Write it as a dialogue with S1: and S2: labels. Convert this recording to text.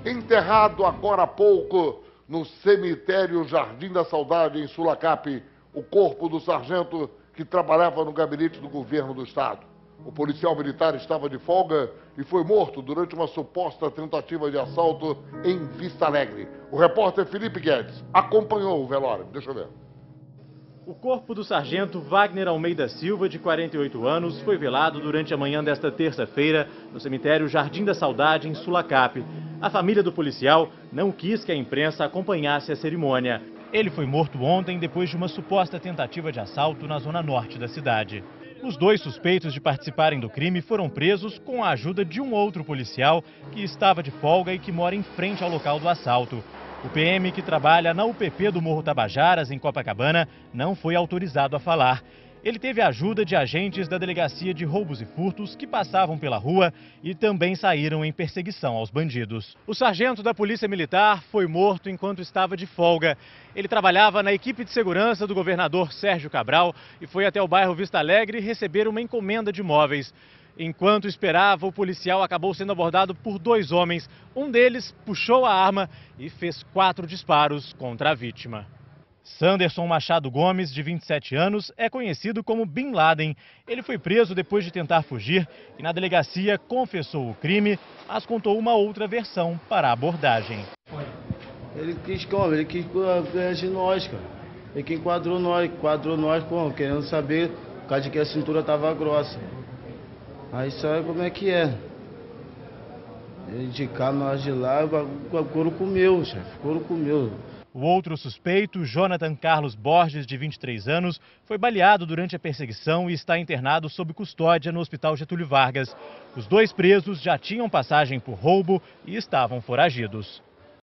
S1: Enterrado agora há pouco no cemitério Jardim da Saudade, em Sulacap, o corpo do sargento que trabalhava no gabinete do governo do estado. O policial militar estava de folga e foi morto durante uma suposta tentativa de assalto em Vista Alegre. O repórter Felipe Guedes acompanhou o velório. Deixa eu ver.
S2: O corpo do sargento Wagner Almeida Silva, de 48 anos, foi velado durante a manhã desta terça-feira no cemitério Jardim da Saudade, em Sulacap. A família do policial não quis que a imprensa acompanhasse a cerimônia. Ele foi morto ontem depois de uma suposta tentativa de assalto na zona norte da cidade. Os dois suspeitos de participarem do crime foram presos com a ajuda de um outro policial que estava de folga e que mora em frente ao local do assalto. O PM, que trabalha na UPP do Morro Tabajaras, em Copacabana, não foi autorizado a falar. Ele teve a ajuda de agentes da Delegacia de Roubos e Furtos que passavam pela rua e também saíram em perseguição aos bandidos. O sargento da Polícia Militar foi morto enquanto estava de folga. Ele trabalhava na equipe de segurança do governador Sérgio Cabral e foi até o bairro Vista Alegre receber uma encomenda de móveis. Enquanto esperava, o policial acabou sendo abordado por dois homens. Um deles puxou a arma e fez 4 disparos contra a vítima. Sanderson Machado Gomes, de 27 anos, é conhecido como Bin Laden. Ele foi preso depois de tentar fugir e na delegacia confessou o crime, mas contou uma outra versão para a abordagem.
S3: Ele quis como? Ele quis ganhar de nós, cara. Ele que enquadrou nós, como? Querendo saber, por causa de que a cintura estava grossa. Aí sabe como é que é. Ele de cá, nós de lá, o couro comeu, chefe, o couro comeu.
S2: O outro suspeito, Jonathan Carlos Borges, de 23 anos, foi baleado durante a perseguição e está internado sob custódia no Hospital Getúlio Vargas. Os dois presos já tinham passagem por roubo e estavam foragidos.